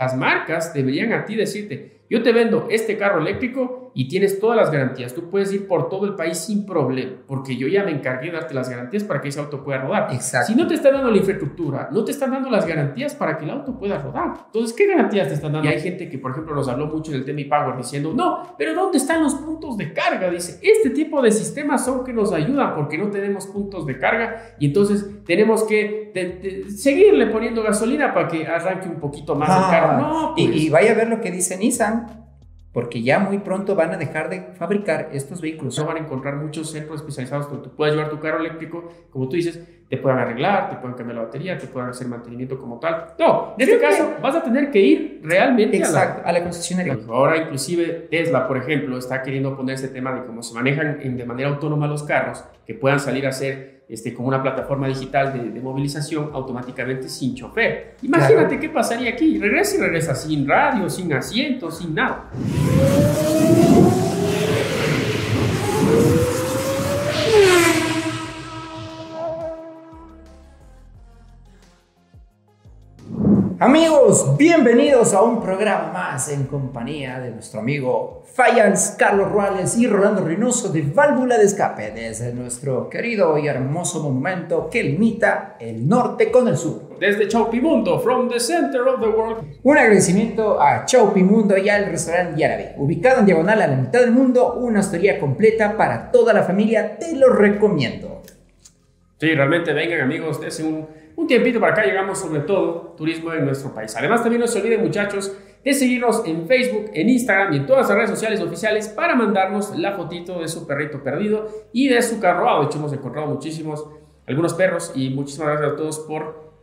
Las marcas deberían a ti decirte, yo te vendo este carro eléctrico y tienes todas las garantías. Tú puedes ir por todo el país sin problema, porque yo ya me encargué de darte las garantías para que ese auto pueda rodar. Exacto. Si no te están dando la infraestructura, no te están dando las garantías para que el auto pueda rodar. Entonces, ¿qué garantías te están dando? Y hay gente que, por ejemplo, nos habló mucho del tema e-Power diciendo, no, pero ¿dónde están los puntos de carga? Dice, este tipo de sistemas son que nos ayudan porque no tenemos puntos de carga y entonces tenemos que seguirle poniendo gasolina para que arranque un poquito más el carro. No, pues. Y vaya a ver lo que dice Nissan, porque ya muy pronto van a dejar de fabricar estos vehículos. No van a encontrar muchos centros especializados donde tú puedas llevar tu carro eléctrico, como tú dices, te puedan arreglar, te puedan cambiar la batería, te puedan hacer mantenimiento como tal. No, en este caso vas a tener que ir realmente a la concesionaria. Ahora inclusive Tesla, por ejemplo, está queriendo poner ese tema de cómo se manejan de manera autónoma los carros, que puedan salir a hacer como una plataforma digital de movilización automáticamente sin chofer. Imagínate claro. Qué pasaría aquí. Regresa sin radio, sin asiento, sin nada. Amigos, bienvenidos a un programa más en compañía de nuestro amigo Fayans, Carlos Ruales y Rolando Reynoso de Válvula de Escape desde nuestro querido y hermoso monumento que limita el norte con el sur. Desde Chaupimundo, from the center of the world. Un agradecimiento a Chaupimundo y al restaurante Yarabe, ubicado en diagonal a la mitad del mundo, una hostería completa para toda la familia, te lo recomiendo. Sí, realmente vengan amigos, dense un tiempito para acá, llegamos sobre todo turismo en nuestro país. Además también no se olviden muchachos de seguirnos en Facebook, en Instagram y en todas las redes sociales oficiales para mandarnos la fotito de su perrito perdido y de su carro. De hecho hemos encontrado algunos perros y muchísimas gracias a todos por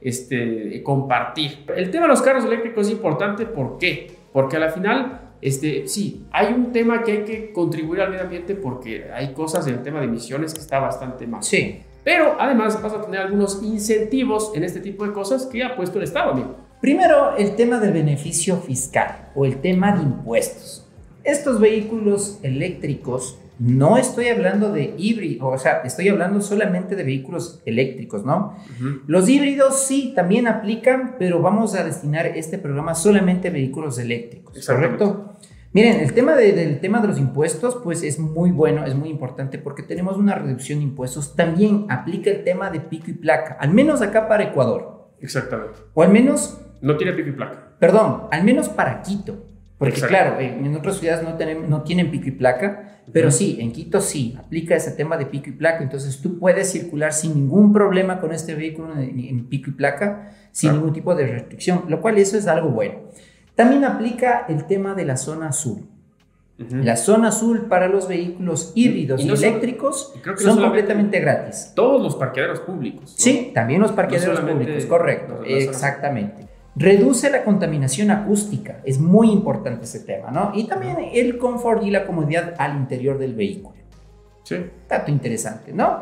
compartir. El tema de los carros eléctricos es importante, ¿por qué? Porque a la final sí, hay un tema que hay que contribuir al medio ambiente porque hay cosas en el tema de emisiones que está bastante mal. Sí. Pero además vas a tener algunos incentivos en este tipo de cosas que ha puesto el Estado, amigo. Primero, el tema del beneficio fiscal o el tema de impuestos. Estos vehículos eléctricos, no estoy hablando de híbridos, o sea, estoy hablando solamente de vehículos eléctricos, ¿no? Uh-huh. Los híbridos sí también aplican, pero vamos a destinar este programa solamente a vehículos eléctricos, ¿correcto? Miren, el tema del tema de los impuestos, pues es muy bueno, es muy importante porque tenemos una reducción de impuestos. También aplica el tema de pico y placa, al menos acá para Ecuador. Exactamente. O al menos... No tiene pico y placa. Perdón, al menos para Quito. Porque claro, en otras ciudades no tienen pico y placa, pero sí, en Quito sí, aplica ese tema de pico y placa. Entonces tú puedes circular sin ningún problema con este vehículo en pico y placa, sin ningún tipo de restricción, lo cual eso es algo bueno. También aplica el tema de la zona azul. Uh-huh. La zona azul para los vehículos híbridos y eléctricos son completamente gratis. Todos los parqueaderos públicos, ¿no? Sí, también los parqueaderos públicos, correcto, exactamente. Reduce la contaminación acústica, es muy importante ese tema, ¿no? Y también el confort y la comodidad al interior del vehículo. Sí. Dato interesante, ¿no?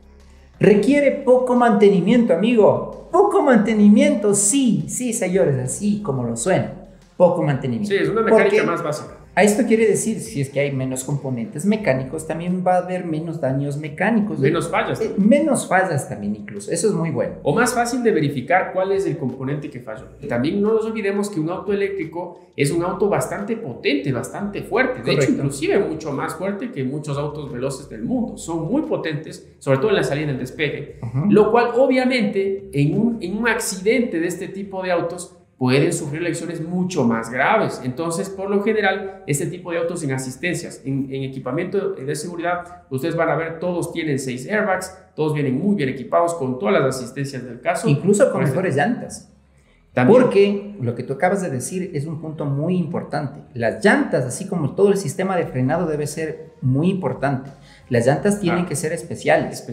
Requiere poco mantenimiento, amigo. Poco mantenimiento, sí, señores, así como lo suena. Poco mantenimiento. Sí, es una mecánica más básica. A esto quiere decir, si es que hay menos componentes mecánicos, también va a haber menos daños mecánicos. Menos fallas. Menos fallas también incluso, eso es muy bueno. O más fácil de verificar cuál es el componente que falló. También no nos olvidemos que un auto eléctrico es un auto bastante potente, bastante fuerte. De hecho, inclusive mucho más fuerte que muchos autos veloces del mundo. Son muy potentes, sobre todo en la salida y en el despegue. Uh-huh. Lo cual, obviamente, en un accidente de este tipo de autos, pueden sufrir lesiones mucho más graves. Entonces, por lo general, este tipo de autos en asistencias, en equipamiento de seguridad, ustedes van a ver, todos tienen 6 airbags, todos vienen muy bien equipados con todas las asistencias del caso. Incluso con mejores llantas. También. Porque lo que tú acabas de decir es un punto muy importante. Las llantas, así como todo el sistema de frenado, debe ser muy importante. Las llantas tienen que ser especiales.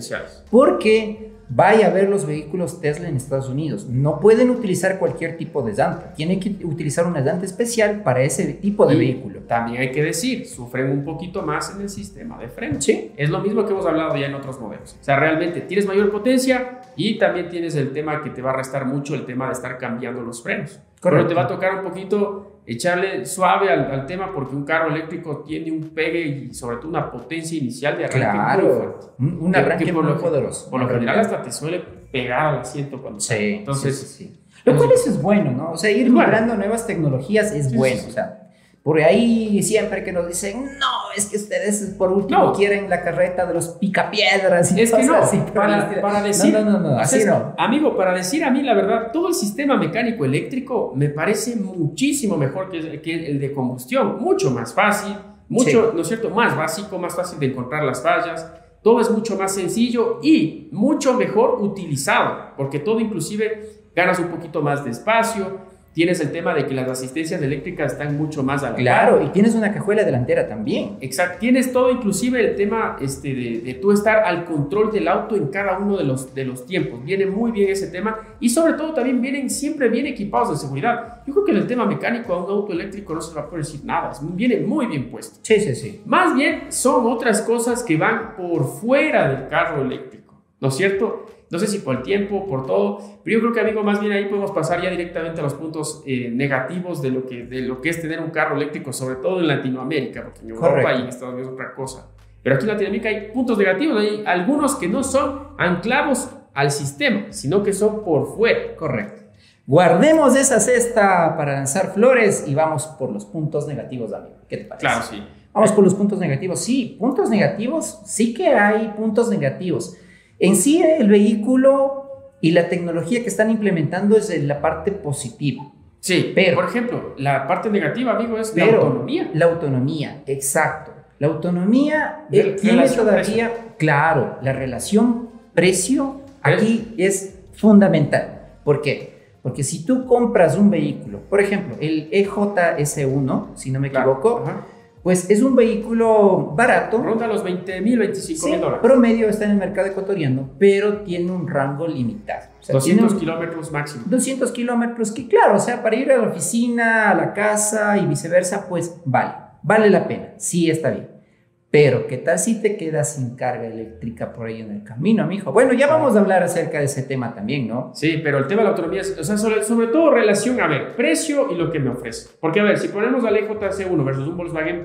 Porque vaya a ver los vehículos Tesla en Estados Unidos. No pueden utilizar cualquier tipo de llanta. Tienen que utilizar una llanta especial para ese tipo de vehículo. También hay que decir, sufren un poquito más en el sistema de freno. Sí. Es lo mismo que hemos hablado ya en otros modelos. O sea, realmente tienes mayor potencia y también tienes el tema que te va a restar mucho el tema de estar cambiando los frenos. Correcto. Pero te va a tocar un poquito echarle suave al tema porque un carro eléctrico tiene un pegue y sobre todo una potencia inicial de arranque muy fuerte. Un arranque muy poderoso. Por lo general hasta te suele pegar al asiento cuando sí, Entonces, sí. Lo cual eso es bueno, ¿no? O sea, ir migrando a nuevas tecnologías es bueno, o sea, por ahí siempre que nos dicen, no, es que ustedes por último quieren la carreta de los picapiedras y es que no, así, para decir, no, así no. Amigo, para decir a mí la verdad, todo el sistema mecánico eléctrico me parece muchísimo mejor que el de combustión, mucho más fácil, mucho, ¿no es cierto?, más básico, más fácil de encontrar las fallas, todo es mucho más sencillo y mucho mejor utilizado, porque todo inclusive ganas un poquito más de espacio. Tienes el tema de que las asistencias eléctricas están mucho más a la Claro, y tienes una cajuela delantera también. Exacto, tienes todo, inclusive el tema de tú estar al control del auto en cada uno de los tiempos. Viene muy bien ese tema y sobre todo también vienen siempre bien equipados de seguridad. Yo creo que en el tema mecánico a un auto eléctrico no se va a poder decir nada, viene muy bien puesto. Sí. Más bien son otras cosas que van por fuera del carro eléctrico, ¿no es cierto? No sé si por el tiempo, por todo, pero yo creo que, amigo, más bien ahí podemos pasar ya directamente a los puntos negativos de lo que es tener un carro eléctrico, sobre todo en Latinoamérica, porque en Europa y en Estados Unidos es otra cosa. Pero aquí en Latinoamérica hay puntos negativos, hay algunos que no son anclados al sistema, sino que son por fuera. Correcto. Guardemos esa cesta para lanzar flores y vamos por los puntos negativos, amigo. ¿Qué te parece? Claro, sí. Vamos por los puntos negativos. Sí, puntos negativos, sí que hay puntos negativos. En sí, el vehículo y la tecnología que están implementando es la parte positiva. Sí, pero por ejemplo, la parte negativa, amigo, es la autonomía. La autonomía, exacto. La autonomía tiene todavía, claro, la relación precio aquí es fundamental. ¿Por qué? Porque si tú compras un vehículo, por ejemplo, el EJS1, si no me equivoco, pues es un vehículo barato. Ronda los 20,000, 25,000 dólares. Promedio está en el mercado ecuatoriano, pero tiene un rango limitado. O sea, 200 kilómetros máximo. 200 kilómetros, que claro, o sea, para ir a la oficina, a la casa y viceversa, pues vale la pena, sí está bien. Pero, ¿qué tal si te quedas sin carga eléctrica por ahí en el camino, mijo? Bueno, ya vamos a hablar acerca de ese tema también, ¿no? Sí, pero el tema de la autonomía es, o sea, sobre todo relación, a ver, precio y lo que me ofrece. Porque, a ver, si ponemos al EJC1 versus un Volkswagen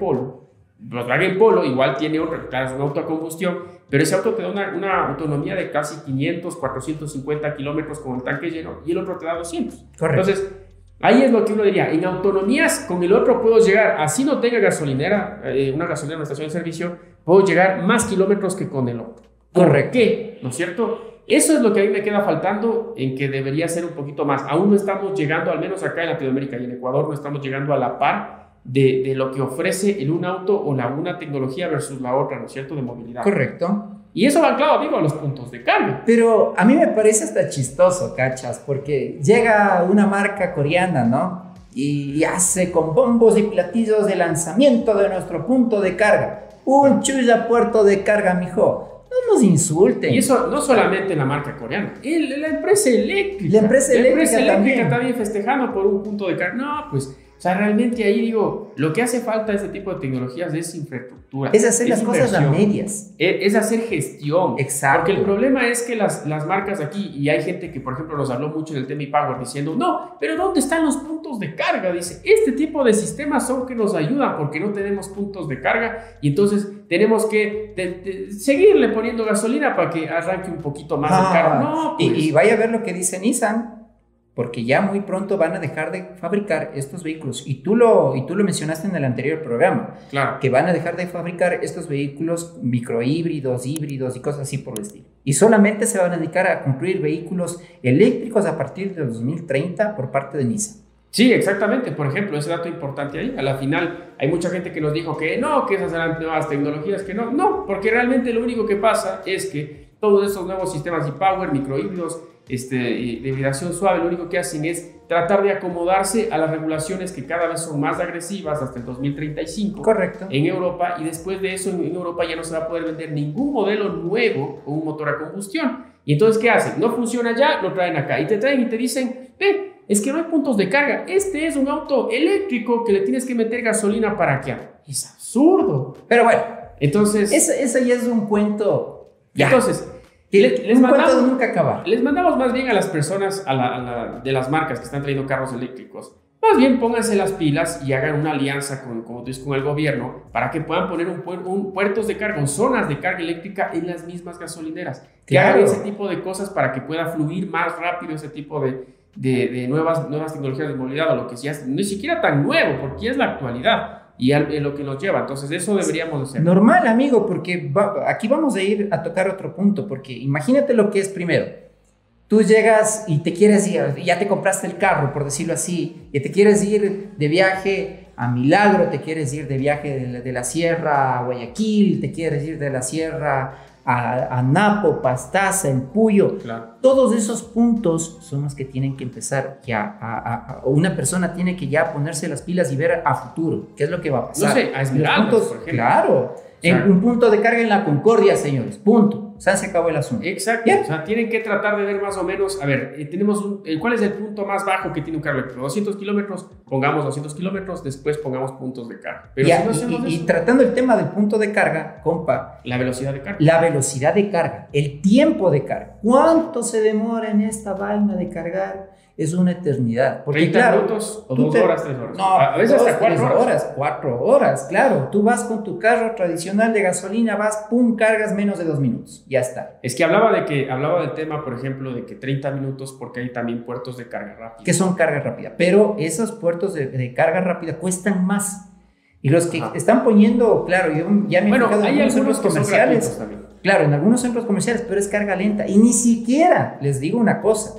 Polo igual tiene otro, claro, es un auto a combustión, pero ese auto te da una autonomía de casi 500, 450 kilómetros con el tanque lleno y el otro te da 200. Correcto. Entonces, ahí es lo que uno diría, en autonomías con el otro puedo llegar, así no tenga gasolinera, una gasolinera, una estación de servicio, puedo llegar más kilómetros que con el otro. Correcto. ¿Por qué? ¿No es cierto? Eso es lo que a mí me queda faltando, en que debería ser un poquito más. Aún no estamos llegando, al menos acá en Latinoamérica y en Ecuador, no estamos llegando a la par de lo que ofrece en un auto o una tecnología versus la otra, ¿no es cierto?, de movilidad. Correcto. Y eso va, claro, amigo, a los puntos de carga. Pero a mí me parece hasta chistoso, cachas, porque llega una marca coreana, ¿no? Y hace con bombos y platillos de lanzamiento de nuestro punto de carga. Un chulla puerto de carga, mijo. No nos insulten. Y eso no solamente la marca coreana, la empresa eléctrica. La empresa eléctrica también festejando por un punto de carga. No, pues, o sea, realmente ahí digo, lo que hace falta de este tipo de tecnologías es infraestructura. Es hacer las cosas a medias. Es hacer gestión. Exacto. Porque el problema es que las marcas aquí, y hay gente que, por ejemplo, nos habló mucho del tema e-Power diciendo, no, pero ¿dónde están los puntos de carga? Dice, este tipo de sistemas son que nos ayudan porque no tenemos puntos de carga y entonces tenemos que seguirle poniendo gasolina para que arranque un poquito más el carro. No, pues. Y vaya a ver lo que dice Nissan. Porque ya muy pronto van a dejar de fabricar estos vehículos. Y tú lo mencionaste en el anterior programa. Claro. Que van a dejar de fabricar estos vehículos microhíbridos, híbridos y cosas así por el estilo. Y solamente se van a dedicar a construir vehículos eléctricos a partir de 2030 por parte de Nissan. Sí, exactamente. Por ejemplo, ese dato importante ahí. A la final hay mucha gente que nos dijo que no, que esas eran nuevas tecnologías, que no. No, porque realmente lo único que pasa es que todos estos nuevos sistemas e-Power, microhíbridos, de hibridación suave, lo único que hacen es tratar de acomodarse a las regulaciones que cada vez son más agresivas hasta el 2035. Correcto. En Europa, y después de eso en Europa ya no se va a poder vender ningún modelo nuevo con un motor a combustión. Y entonces, ¿qué hacen? No funciona ya, lo traen acá y te traen y te dicen, es que no hay puntos de carga, este es un auto eléctrico que le tienes que meter gasolina para que haga. Es absurdo. Pero bueno, entonces eso ya es un cuento. Ya. Entonces, les mandamos, de nunca acabar. Les mandamos más bien a las personas de las marcas que están trayendo carros eléctricos. Más bien pónganse las pilas y hagan una alianza como tú dices, con el gobierno para que puedan poner puertos de carga, zonas de carga eléctrica en las mismas gasolineras. Que hagan ese tipo de cosas para que pueda fluir más rápido ese tipo de nuevas tecnologías de movilidad o lo que sea, ni siquiera tan nuevo, porque es la actualidad y lo que nos lleva. Entonces eso deberíamos hacer. Normal, amigo, porque aquí vamos a ir a tocar otro punto, porque imagínate lo que es primero. Tú llegas y te quieres ir, ya te compraste el carro, por decirlo así, y te quieres ir de viaje a Milagro, te quieres ir de viaje de la sierra a Guayaquil, te quieres ir de la sierra a Napo, Pastaza, El Puyo. Claro. Todos esos puntos son los que tienen que empezar ya una persona tiene que ya ponerse las pilas y ver a futuro qué es lo que va a pasar. No sé, a Esmeraldas, por ejemplo. Claro, en un punto de carga en la Concordia, señores, punto. O sea, se acabó el asunto. Exacto. ¿Bien? O sea, tienen que tratar de ver más o menos, a ver, ¿cuál es el punto más bajo que tiene un carro eléctrico? 200 kilómetros, pongamos 200 kilómetros, después pongamos puntos de carga. Pero Ya, si no hacemos y eso, tratando el tema del punto de carga, compa, la velocidad de carga. la velocidad de carga, el tiempo de carga. ¿Cuánto se demora en esta vaina de cargar? Es una eternidad. Porque 30 claro, minutos o 2 horas, 3 horas. No, a veces hasta 4 horas. 4 horas, claro. Tú vas con tu carro tradicional de gasolina, vas, pum, cargas menos de 2 minutos. Ya está. Es que hablaba del tema, por ejemplo, de que 30 minutos porque hay también puertos de carga rápida. Que son carga rápida. Pero esos puertos de carga rápida cuestan más. Y los que están poniendo, claro, yo ya me he fijado en algunos centros comerciales. Claro, en algunos centros comerciales, pero es carga lenta. Y ni siquiera, les digo una cosa,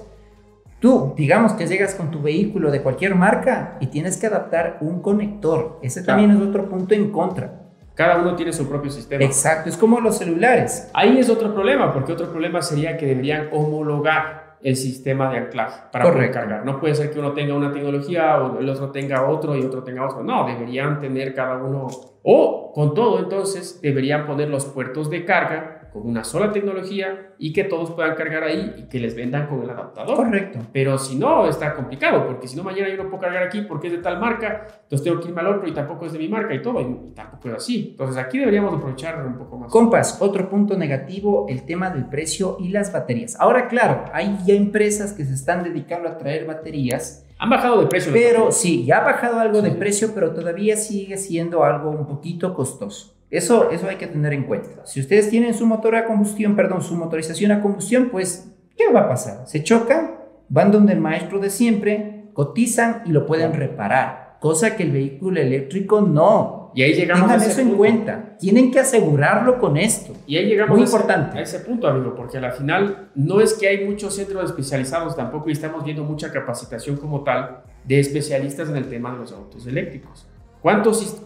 tú, digamos que llegas con tu vehículo de cualquier marca y tienes que adaptar un conector. Ese también es otro punto en contra. Cada uno tiene su propio sistema. Exacto, es como los celulares. Ahí es otro problema, porque otro problema sería que deberían homologar el sistema de anclaje para poder cargar. No puede ser que uno tenga una tecnología o el otro tenga otro y otro tenga otro. No, deberían tener cada uno. O con todo, entonces, deberían poner los puertos de carga con una sola tecnología y que todos puedan cargar ahí y que les vendan con el adaptador. Correcto. Pero si no, está complicado, porque si no, mañana yo no puedo cargar aquí porque es de tal marca, entonces tengo que irme al otro y tampoco es de mi marca y todo, y tampoco es así. Entonces aquí deberíamos aprovechar un poco más. Compas, otro punto negativo, el tema del precio y las baterías. Ahora, claro, hay ya empresas que se están dedicando a traer baterías. Han bajado de precio. Pero sí, ya ha bajado algo de precio, pero todavía sigue siendo algo un poquito costoso. Eso hay que tener en cuenta. Si ustedes tienen su motor a combustión, perdón, su motorización a combustión, pues, ¿qué va a pasar? Se chocan, van donde el maestro de siempre, cotizan y lo pueden reparar. Cosa que el vehículo eléctrico no. Y ahí llegamos Tengan eso en cuenta. Tienen que asegurarlo con esto. Y ahí llegamos importante. A ese punto, amigo, porque al final no es que hay muchos centros especializados tampoco y estamos viendo mucha capacitación como tal de especialistas en el tema de los autos eléctricos. ¿Cuántos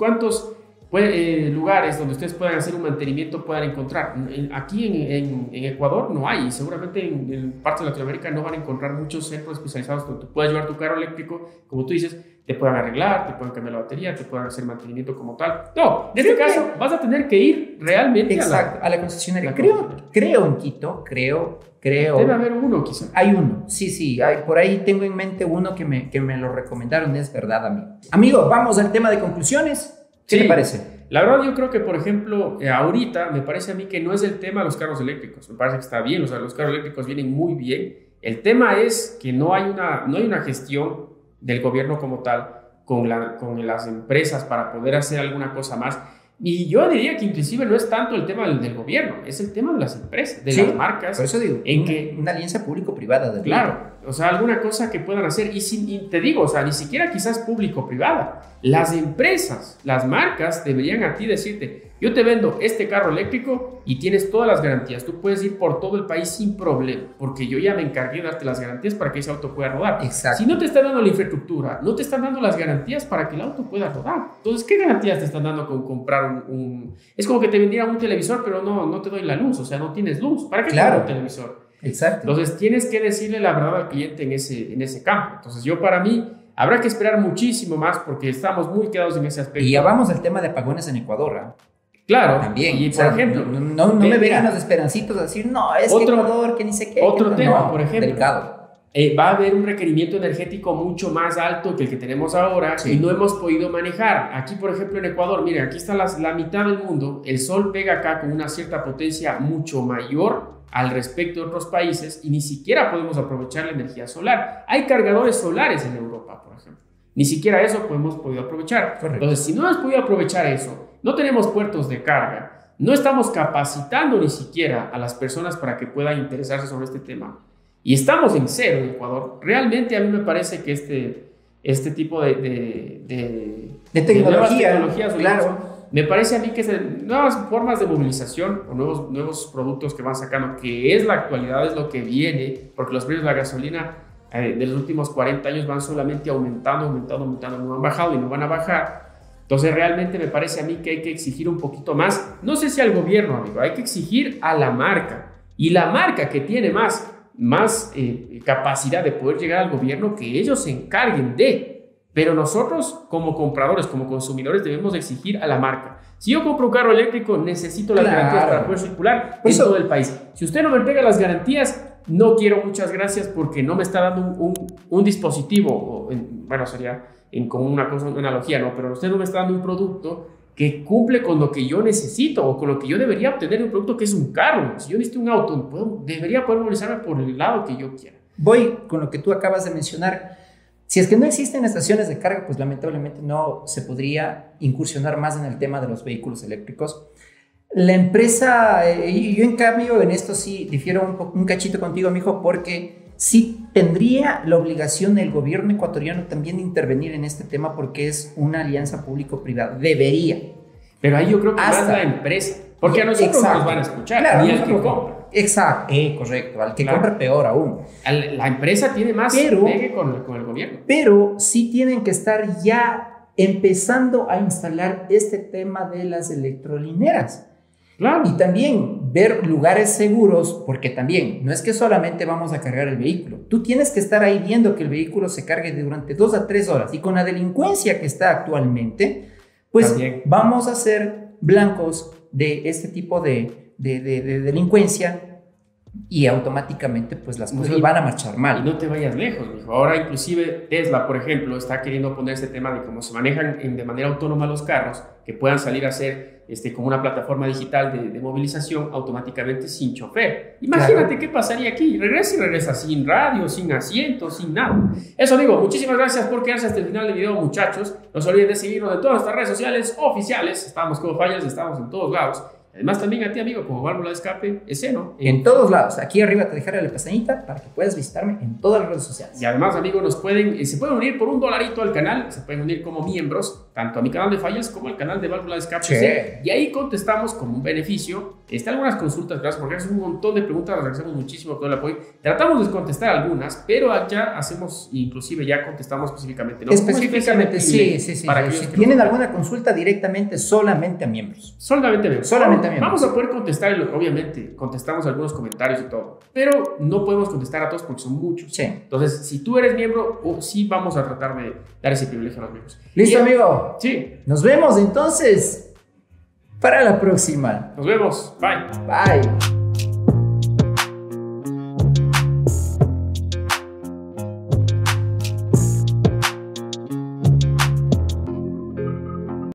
lugares donde ustedes puedan hacer un mantenimiento puedan encontrar? Aquí en Ecuador no hay, y seguramente en parte de Latinoamérica no van a encontrar muchos centros especializados donde tú puedas llevar tu carro eléctrico, como tú dices, te puedan arreglar, te puedan cambiar la batería, te puedan hacer mantenimiento como tal. No, en este caso vas a tener que ir realmente a la concesionaria. Creo en Quito, creo. Debe haber uno quizá. Hay uno, sí, por ahí tengo en mente uno que me lo recomendaron, es verdad, amigo. Amigo, vamos al tema de conclusiones. ¿Qué te parece? La verdad yo creo que, por ejemplo, ahorita me parece a mí que no es el tema de los carros eléctricos. Me parece que está bien, o sea, los carros eléctricos vienen muy bien. El tema es que no hay una gestión del gobierno como tal con las empresas para poder hacer alguna cosa más. Y yo diría que inclusive no es tanto el tema del gobierno, es el tema de las empresas, de las marcas. Por eso digo, una alianza público-privada. Claro, o sea, alguna cosa que puedan hacer. Y te digo, o sea, ni siquiera quizás público-privada. Las empresas, las marcas deberían a ti decirte, yo te vendo este carro eléctrico y tienes todas las garantías. Tú puedes ir por todo el país sin problema, porque yo ya me encargué de darte las garantías para que ese auto pueda rodar. Exacto. Si no te están dando la infraestructura, no te están dando las garantías para que el auto pueda rodar. Entonces, ¿qué garantías te están dando con comprar un... Es como que te vendieran un televisor, pero no te doy la luz, o sea, no tienes luz. ¿Para qué te doy un televisor? Exacto. Entonces, tienes que decirle la verdad al cliente en ese campo. Entonces, para mí, habrá que esperar muchísimo más porque estamos muy quedados en ese aspecto. Y ya vamos al tema de apagones en Ecuador, ¿eh? Claro, también. Y por ejemplo, no me vengan los esperancitos a decir, no, es que Ecuador, que ni sé qué. Otro tema, por ejemplo. Delicado. Va a haber un requerimiento energético mucho más alto que el que tenemos ahora y no hemos podido manejar. Aquí, por ejemplo, en Ecuador, miren, aquí está la mitad del mundo. El sol pega acá con una cierta potencia mucho mayor al respecto de otros países y ni siquiera podemos aprovechar la energía solar. Hay cargadores solares en Europa, por ejemplo. Ni siquiera eso hemos podido aprovechar. Correcto. Entonces, si no hemos podido aprovechar eso, no tenemos puertos de carga, no estamos capacitando ni siquiera a las personas para que puedan interesarse sobre este tema. y estamos en cero en Ecuador, realmente a mí me parece que este tipo de tecnologías, claro. Me parece a mí que nuevas formas de movilización o nuevos productos que van sacando, que es la actualidad, es lo que viene, porque los precios de la gasolina de los últimos 40 años van solamente aumentando, no han bajado y no van a bajar. Entonces realmente me parece a mí que hay que exigir un poquito más, no sé si al gobierno, amigo, hay que exigir a la marca, y la marca que tiene más capacidad de poder llegar al gobierno, que ellos se encarguen de. Pero nosotros como compradores, como consumidores, debemos exigir a la marca. Si yo compro un carro eléctrico, necesito las garantías para poder circular en todo el país. Si usted no me entrega las garantías, no quiero, muchas gracias, porque no me está dando un dispositivo, bueno, sería como una analogía, ¿no? Pero usted no me está dando un producto que cumple con lo que yo necesito o con lo que yo debería obtener de un producto que es un carro. Si yo necesito un auto, debería poder movilizarme por el lado que yo quiera. Voy con lo que tú acabas de mencionar. Si es que no existen estaciones de carga, pues lamentablemente no se podría incursionar más en el tema de los vehículos eléctricos. La empresa, yo en cambio en esto sí difiero un cachito contigo, mijo, porque sí tendría la obligación el gobierno ecuatoriano también de intervenir en este tema, porque es una alianza público-privada. Debería. Pero ahí yo creo que más la empresa, porque a nosotros nos van a escuchar, claro, ni al que compra. Exacto, correcto, al que compra peor aún. La empresa tiene más pegue con el gobierno. Pero sí tienen que estar ya empezando a instalar este tema de las electrolineras. Claro. Y también ver lugares seguros, porque también no es que solamente vamos a cargar el vehículo. Tú tienes que estar ahí viendo que el vehículo se cargue durante 2 a 3 horas. Y con la delincuencia que está actualmente, pues también vamos a ser blancos de este tipo de delincuencia, y automáticamente pues las cosas van a marchar mal. Y no te vayas lejos, mijo. Ahora inclusive Tesla, por ejemplo, está queriendo poner este tema de cómo se manejan de manera autónoma los carros, que puedan salir a ser como una plataforma digital de movilización automáticamente sin chofer. Imagínate, claro, qué pasaría aquí. Regresa sin radio, sin asiento, sin nada. Eso digo, muchísimas gracias por quedarse hasta el final del video, muchachos. No se olviden de seguirnos en todas nuestras redes sociales oficiales. Estamos como Fallas, estamos en todos lados. Además también a ti, amigo, como válvula de escape, ¿no? En todos lados. Aquí arriba te dejaré la pestañita para que puedas visitarme en todas las redes sociales. Y además, amigos, se pueden unir por $1 al canal, se pueden unir como miembros, tanto a mi canal de Fallas como al canal de válvula de escape. Sí. Y ahí contestamos como un beneficio algunas consultas, gracias, porque hacen un montón de preguntas, les agradecemos muchísimo todo el apoyo. Tratamos de contestar algunas, pero ya hacemos, inclusive ya contestamos específicamente, ¿no? Específicamente, sí. Para si tienen alguna consulta directamente, solamente a miembros. Solamente a miembros. Vamos a poder contestar, obviamente, contestamos algunos comentarios y todo, pero no podemos contestar a todos porque son muchos. Sí. Entonces, si tú eres miembro, sí vamos a tratar de dar ese privilegio a los miembros. ¿Listo, amigo? Sí. Nos vemos entonces para la próxima. Nos vemos. Bye. Bye.